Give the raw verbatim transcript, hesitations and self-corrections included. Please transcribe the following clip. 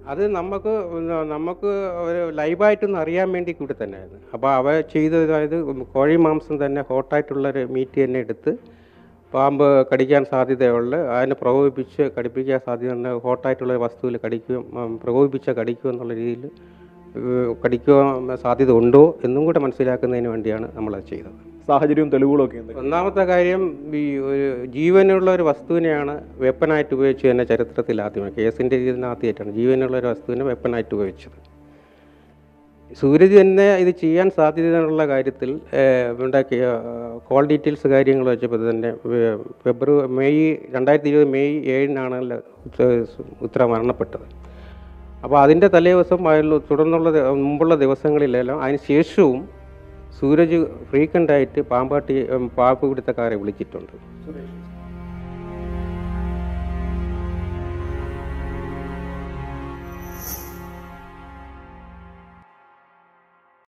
അത് നമുക്ക് നമുക്ക് ഒരു ലൈവായിട്ടൊന്ന് അറിയാൻ വേണ്ടി കൂടി തന്നെയായിരുന്നു. അപ്പോൾ അവ ചെയ്തത്, അതായത് കോഴി മാംസം തന്നെ ഹോട്ടായിട്ടുള്ളൊരു മീറ്റ് തന്നെ എടുത്ത് പാമ്പ് കടിക്കാൻ സാധ്യതയുള്ള അതിനെ പ്രകോപിപ്പിച്ച് കടിപ്പിക്കാൻ സാധ്യത ഹോട്ടായിട്ടുള്ള വസ്തുവിൽ കടിക്കുകയും പ്രകോപിപ്പിച്ച കടിക്കുക എന്നുള്ള രീതിയിൽ കടിക്കുവാൻ സാധ്യത ഉണ്ടോ എന്നും കൂടെ മനസ്സിലാക്കുന്നതിന് വേണ്ടിയാണ് നമ്മളത് ചെയ്തത്. സാഹചര്യവും തെളിവുകളൊക്കെ ഉണ്ട്. ഒന്നാമത്തെ കാര്യം, ഈ ഒരു ജീവനുള്ള ഒരു വസ്തുവിനെയാണ് വെപ്പനായിട്ട് ഉപയോഗിച്ച് തന്നെ ചരിത്രത്തിൽ ആദ്യമായി, കേസിൻ്റെ ഇതിനകത്തായിട്ടാണ് ജീവനുള്ള ഒരു വസ്തുവിനെ വെപ്പനായിട്ട് ഉപയോഗിച്ചത്. സൂരജ് തന്നെ ഇത് ചെയ്യാൻ സാധ്യതയുള്ള കാര്യത്തിൽ ഉണ്ടാക്കിയ കോൾ ഡീറ്റെയിൽസ് കാര്യങ്ങൾ വെച്ചപ്പോൾ തന്നെ ഫെബ്രുവരി മെയ് രണ്ടായിരത്തി ഇരുപത് മെയ് ഏഴിനാണ് ഉത്തര മരണപ്പെട്ടത്. അപ്പോൾ അതിൻ്റെ തലേ ദിവസം അതിൽ തുടർന്നുള്ള മുമ്പുള്ള ദിവസങ്ങളിലെല്ലാം അതിന് ശേഷവും സൂരജ് ഫ്രീക്വൻ്റായിട്ട് പാമ്പാട്ടി പാമ്പ് പിടുത്തക്കാരെ വിളിച്ചിട്ടുണ്ട്.